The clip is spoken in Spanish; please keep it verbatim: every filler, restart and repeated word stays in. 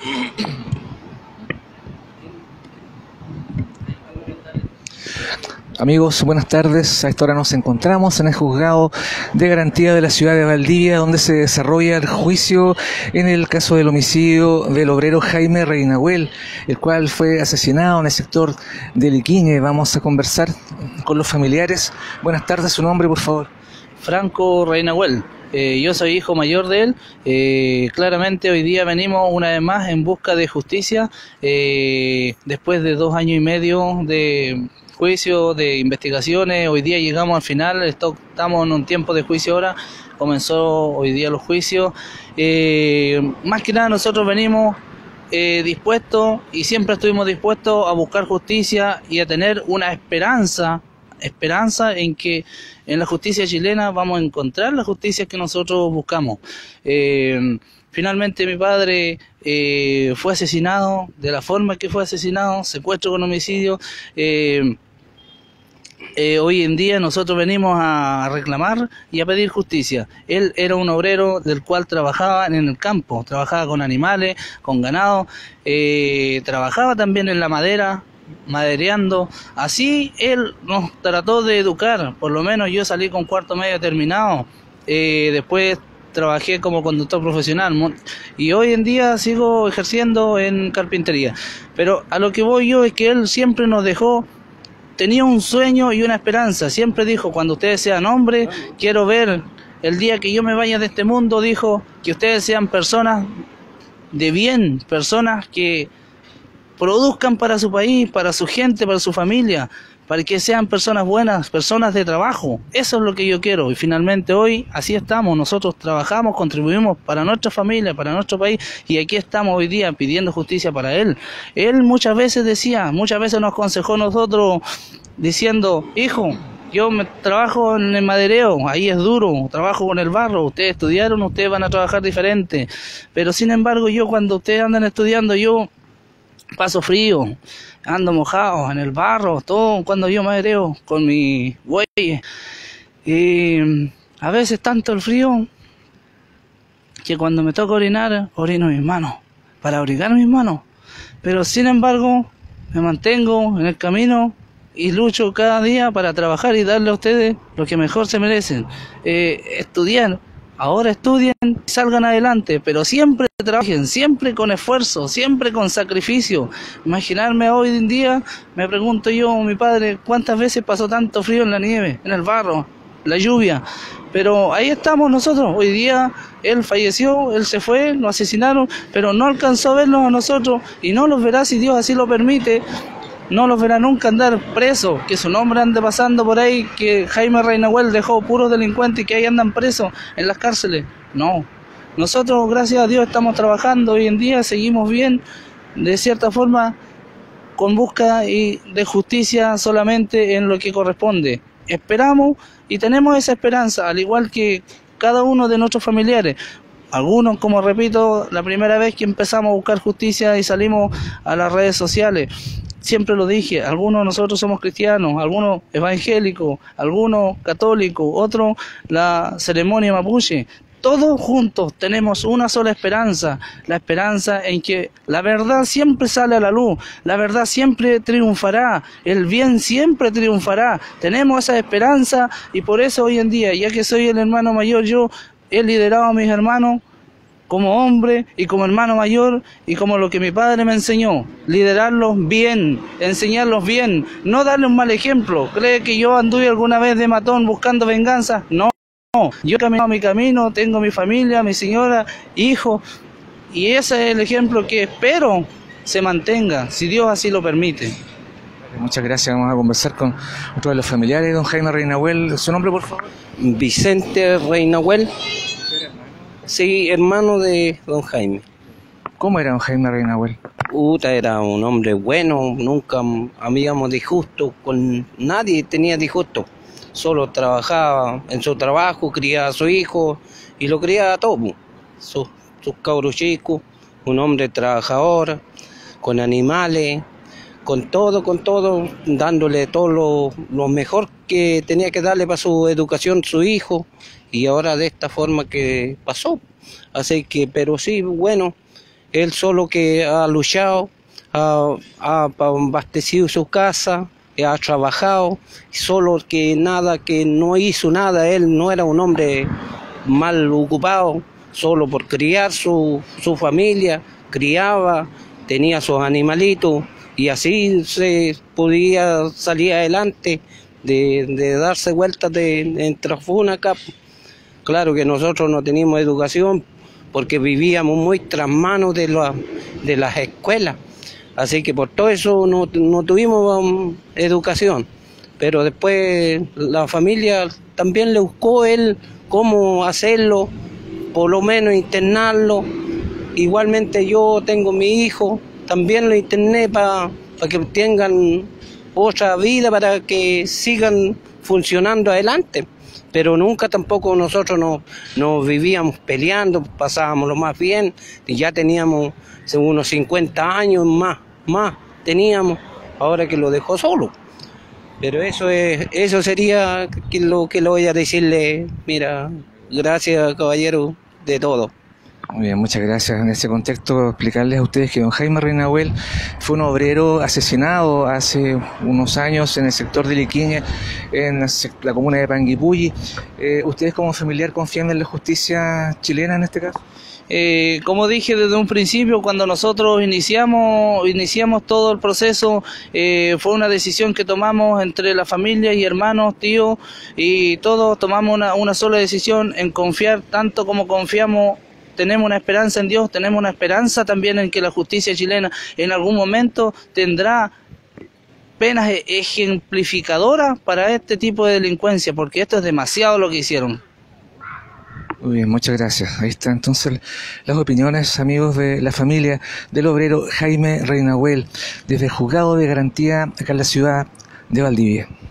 Amigos, buenas tardes. A esta hora nos encontramos en el juzgado de garantía de la ciudad de Valdivia, donde se desarrolla el juicio en el caso del homicidio del obrero Jaime Reinahuel, el cual fue asesinado en el sector de Liquiñe. Vamos a conversar con los familiares. Buenas tardes, su nombre, por favor. Franco Reinahuel. Eh, yo soy hijo mayor de él. Eh, claramente hoy día venimos una vez más en busca de justicia, eh, después de dos años y medio de juicio, de investigaciones. Hoy día llegamos al final, esto, estamos en un tiempo de juicio ahora, comenzó hoy día los juicios. Eh, más que nada nosotros venimos eh, dispuestos y siempre estuvimos dispuestos a buscar justicia y a tener una esperanza, esperanza en que en la justicia chilena vamos a encontrar la justicia que nosotros buscamos. Eh, Finalmente mi padre eh, fue asesinado de la forma que fue asesinado, secuestro con homicidio. Eh, eh, hoy en día nosotros venimos a reclamar y a pedir justicia. Él era un obrero del cual trabajaba en el campo, trabajaba con animales, con ganado, eh, trabajaba también en la madera, madereando. Así él nos trató de educar. Por lo menos yo salí con cuarto medio terminado. Eh, después trabajé como conductor profesional y hoy en día sigo ejerciendo en carpintería. Pero a lo que voy yo es que él siempre nos dejó, tenía un sueño y una esperanza. Siempre dijo: cuando ustedes sean hombres, quiero ver el día que yo me vaya de este mundo, dijo, que ustedes sean personas de bien, personas que produzcan para su país, para su gente, para su familia, para que sean personas buenas, personas de trabajo. Eso es lo que yo quiero. Y finalmente hoy así estamos. Nosotros trabajamos, contribuimos para nuestra familia, para nuestro país, y aquí estamos hoy día pidiendo justicia para él. Él muchas veces decía, muchas veces nos aconsejó a nosotros diciendo: hijo, yo me trabajo en el madereo, ahí es duro, trabajo con el barro, ustedes estudiaron, ustedes van a trabajar diferente. Pero sin embargo yo, cuando ustedes andan estudiando, yo paso frío, ando mojado en el barro, todo cuando yo madereo con mi bueyes. Y a veces tanto el frío que cuando me toca orinar, orino mis manos, para abrigar mis manos. Pero sin embargo, me mantengo en el camino y lucho cada día para trabajar y darle a ustedes lo que mejor se merecen. Eh, estudiar. Ahora estudien y salgan adelante, pero siempre trabajen, siempre con esfuerzo, siempre con sacrificio. Imaginarme hoy en día, me pregunto yo, mi padre, ¿cuántas veces pasó tanto frío en la nieve, en el barro, la lluvia? Pero ahí estamos nosotros. Hoy día él falleció, él se fue, lo asesinaron, pero no alcanzó a vernos a nosotros y no los verá si Dios así lo permite. No los verá nunca andar presos, que su nombre ande pasando por ahí, que Jaime Reinahuel dejó puros delincuentes y que ahí andan presos en las cárceles. No, nosotros gracias a Dios estamos trabajando hoy en día, seguimos bien, de cierta forma, con búsqueda y de justicia solamente en lo que corresponde. Esperamos y tenemos esa esperanza, al igual que cada uno de nuestros familiares. Algunos, como repito, la primera vez que empezamos a buscar justicia y salimos a las redes sociales, siempre lo dije, algunos de nosotros somos cristianos, algunos evangélicos, algunos católicos, otros la ceremonia mapuche. Todos juntos tenemos una sola esperanza, la esperanza en que la verdad siempre sale a la luz, la verdad siempre triunfará, el bien siempre triunfará. Tenemos esa esperanza y por eso hoy en día, ya que soy el hermano mayor, yo he liderado a mis hermanos como hombre y como hermano mayor y como lo que mi padre me enseñó, liderarlos bien, enseñarlos bien, no darle un mal ejemplo. ¿Cree que yo anduve alguna vez de matón buscando venganza? No, no. Yo he caminado mi camino, tengo mi familia, mi señora, hijos, y ese es el ejemplo que espero se mantenga, si Dios así lo permite. Muchas gracias. Vamos a conversar con otro de los familiares, don Jaime Reinahuel. ¿Su nombre, por favor? Vicente Reinahuel. Sí, hermano de don Jaime. ¿Cómo era don Jaime Reinahuel? Puta, era un hombre bueno, nunca habíamos disgusto con nadie, tenía disgusto. Solo trabajaba en su trabajo, criaba a su hijo y lo criaba a todos, sus, sus cabros chicos, un hombre trabajador, con animales, con todo, con todo, dándole todo lo, lo mejor que tenía que darle para su educación su hijo, y ahora de esta forma que pasó. Así que, pero sí, bueno, él solo que ha luchado, ha, ha abastecido su casa, ha trabajado, solo que nada, que no hizo nada, él no era un hombre mal ocupado, solo por criar su, su familia, criaba, tenía sus animalitos y así se podía salir adelante de, de darse vueltas de, en Trafuna acá. Claro que nosotros no teníamos educación porque vivíamos muy tras manos de, la, de las escuelas, así que por todo eso no, no tuvimos um, educación, pero después la familia también le buscó él cómo hacerlo, por lo menos internarlo. Igualmente yo tengo mi hijo, también lo interné para pa que tengan otra vida, para que sigan funcionando adelante. Pero nunca tampoco nosotros nos, nos vivíamos peleando, pasábamos lo más bien, y ya teníamos unos cincuenta años más, más teníamos, ahora que lo dejó solo. Pero eso es, eso sería lo que le voy a decirle, mira, gracias caballero de todo. Muy bien, muchas gracias. En ese contexto, explicarles a ustedes que don Jaime Reinahuel fue un obrero asesinado hace unos años en el sector de Liquiña, en la comuna de Panguipulli. Eh, ¿Ustedes como familiar confían en la justicia chilena en este caso? Eh, como dije desde un principio, cuando nosotros iniciamos iniciamos todo el proceso, eh, fue una decisión que tomamos entre la familia y hermanos, tíos, y todos tomamos una, una sola decisión en confiar, tanto como confiamos. Tenemos una esperanza en Dios, tenemos una esperanza también en que la justicia chilena en algún momento tendrá penas ejemplificadoras para este tipo de delincuencia, porque esto es demasiado lo que hicieron. Muy bien, muchas gracias. Ahí están entonces las opiniones, amigos de la familia del obrero Jaime Reinahuel, desde el Juzgado de Garantía acá en la ciudad de Valdivia.